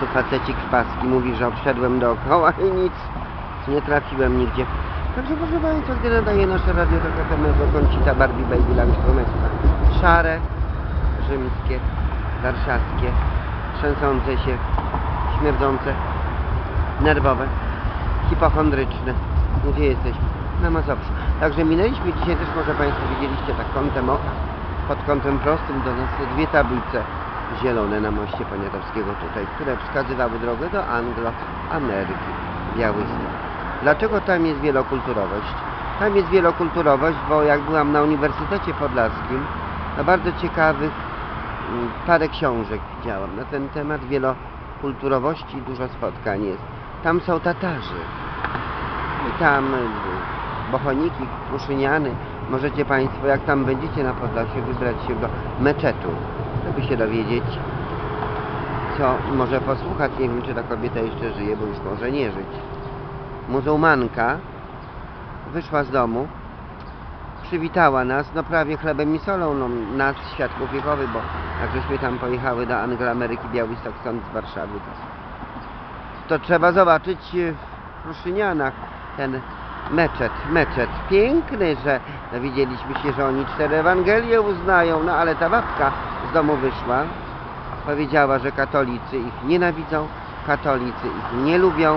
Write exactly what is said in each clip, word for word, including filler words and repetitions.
tu facecik w paski mówi, że obszedłem dookoła i nic, nie trafiłem nigdzie. Także proszę Państwa, gdy nadaje nasze radio do kafemego Conchita Barbie Baby Lunch Promesca. Szare, rzymskie, warszawskie, trzęsące się, śmierdzące, nerwowe, hipochondryczne. Gdzie jesteśmy? Na Mazowszu. Także minęliśmy dzisiaj też, może Państwo widzieliście, tak kątem oka, pod kątem prostym do nas dwie tablice zielone na moście Poniatowskiego tutaj, które wskazywały drogę do Anglo-Ameryki, Białystok. Dlaczego tam jest wielokulturowość? Tam jest wielokulturowość, bo jak byłam na Uniwersytecie Podlaskim, to bardzo ciekawych parę książek widziałam na ten temat wielokulturowości, dużo spotkań jest. Tam są Tatarzy i tam Bochoniki, Kruszyniany. Możecie Państwo, jak tam będziecie na Podlasiu, wybrać się do meczetu, żeby się dowiedzieć, co może posłuchać. Nie wiem, czy ta kobieta jeszcze żyje, bo już może nie żyć. Muzułmanka wyszła z domu, przywitała nas, no prawie chlebem i solą, no, nas, świadków Jehowy, bo jak żeśmy tam pojechały do Anglo-Ameryki, Białystok, stąd z Warszawy, to, to trzeba zobaczyć w Kruszynianach ten meczet, meczet piękny, że dowiedzieliśmy się, że oni cztery Ewangelie uznają, no ale ta babka z domu wyszła, powiedziała, że katolicy ich nienawidzą, katolicy ich nie lubią.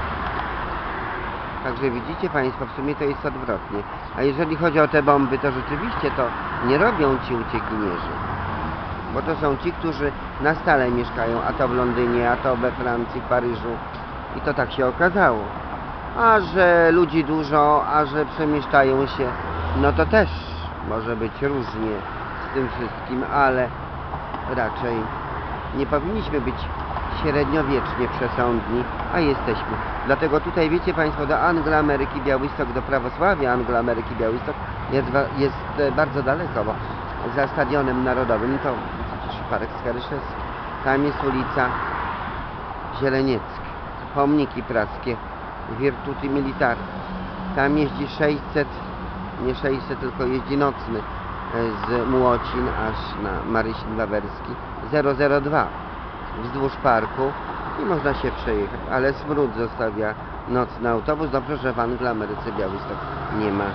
Także widzicie Państwo, w sumie to jest odwrotnie. A jeżeli chodzi o te bomby, to rzeczywiście to nie robią ci uciekinierzy. Bo to są ci, którzy na stale mieszkają, a to w Londynie, a to we Francji, w Paryżu. I to tak się okazało. A że ludzi dużo, a że przemieszczają się, no to też może być różnie z tym wszystkim, ale raczej nie powinniśmy być średniowiecznie przesądni, a jesteśmy. Dlatego tutaj, wiecie Państwo, do Anglo-Ameryki Białystok, do prawosławia Anglo-Ameryki Białystok jest, jest bardzo daleko, bo za Stadionem Narodowym to przecież Park Skaryszewski. Tam jest ulica Zieleniecka, pomniki praskie, Virtuti Militari. Tam jeździ sześćset, nie sześćset, tylko jeździ nocny z Młocin aż na Marysin Wawerski zero zero dwa wzdłuż parku i można się przejechać, ale smród zostawia nocny autobus. Dobrze, że w Anglo-Ameryce Białystok nie ma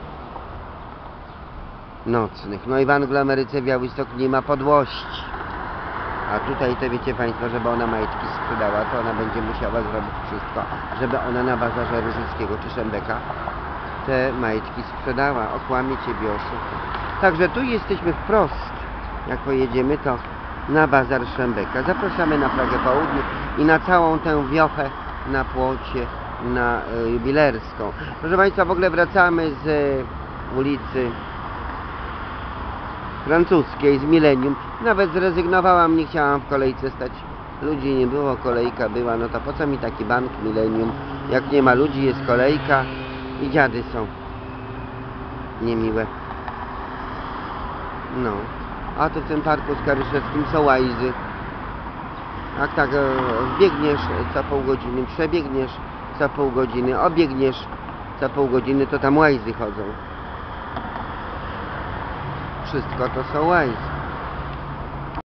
nocnych. No i w Anglo-Ameryce Białystok nie ma podłości. A tutaj to wiecie Państwo, żeby ona majtki sprzedała, to ona będzie musiała zrobić wszystko, żeby ona na bazarze Różyckiego czy Szembeka te majtki sprzedała. Okłamie Ciebie, oszuka. Także tu jesteśmy wprost. Jak pojedziemy, to na bazar Szembeka. Zapraszamy na Pragę Południu i na całą tę wiochę na Płocie, na y, Jubilerską. Proszę Państwa, w ogóle wracamy z y, ulicy Francuskiej, z Millennium. Nawet zrezygnowałam, nie chciałam w kolejce stać. Ludzi nie było, kolejka była. No to po co mi taki bank Millennium? Jak nie ma ludzi, jest kolejka i dziady są niemiłe. No. A tu w tym parku Skaryszewskim są łajzy. Jak tak e, biegniesz co pół godziny, przebiegniesz co pół godziny, obiegniesz co pół godziny, to tam łajzy chodzą. Wszystko to są łajzy.